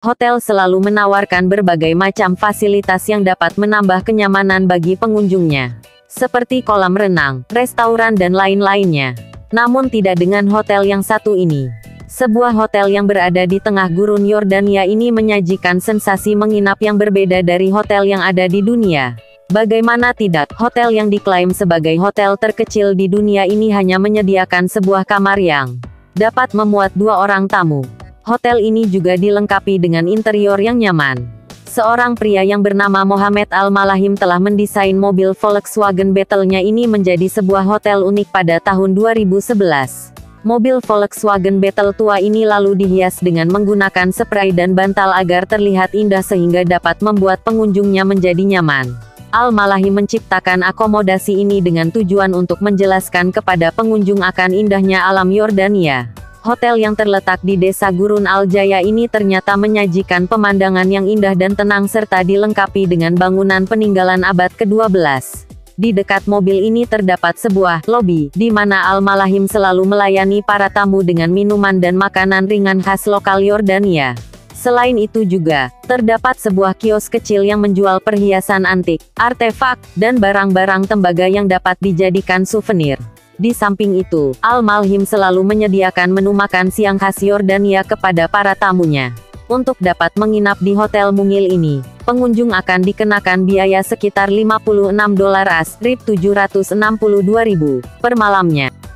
Hotel selalu menawarkan berbagai macam fasilitas yang dapat menambah kenyamanan bagi pengunjungnya, seperti kolam renang, restoran dan lain-lainnya. Namun tidak dengan hotel yang satu ini. Sebuah hotel yang berada di tengah gurun Yordania ini menyajikan sensasi menginap yang berbeda dari hotel yang ada di dunia. Bagaimana tidak, hotel yang diklaim sebagai hotel terkecil di dunia ini hanya menyediakan sebuah kamar yang dapat memuat 2 orang tamu. Hotel ini juga dilengkapi dengan interior yang nyaman. Seorang pria yang bernama Mohamed Al-Malahim telah mendesain mobil Volkswagen Beetle-nya ini menjadi sebuah hotel unik pada tahun 2011. Mobil Volkswagen Beetle tua ini lalu dihias dengan menggunakan spray dan bantal agar terlihat indah sehingga dapat membuat pengunjungnya menjadi nyaman. Al-Malahim menciptakan akomodasi ini dengan tujuan untuk menjelaskan kepada pengunjung akan indahnya alam Yordania. Hotel yang terletak di desa Gurun Al-Jaya ini ternyata menyajikan pemandangan yang indah dan tenang serta dilengkapi dengan bangunan peninggalan abad ke-12. Di dekat mobil ini terdapat sebuah lobi, di mana Al-Malahim selalu melayani para tamu dengan minuman dan makanan ringan khas lokal Yordania. Selain itu juga, terdapat sebuah kios kecil yang menjual perhiasan antik, artefak, dan barang-barang tembaga yang dapat dijadikan souvenir. Di samping itu, Al-Malahim selalu menyediakan menu makan siang khas Yordania kepada para tamunya. Untuk dapat menginap di hotel mungil ini, pengunjung akan dikenakan biaya sekitar $56 AS, $762.000 per malamnya.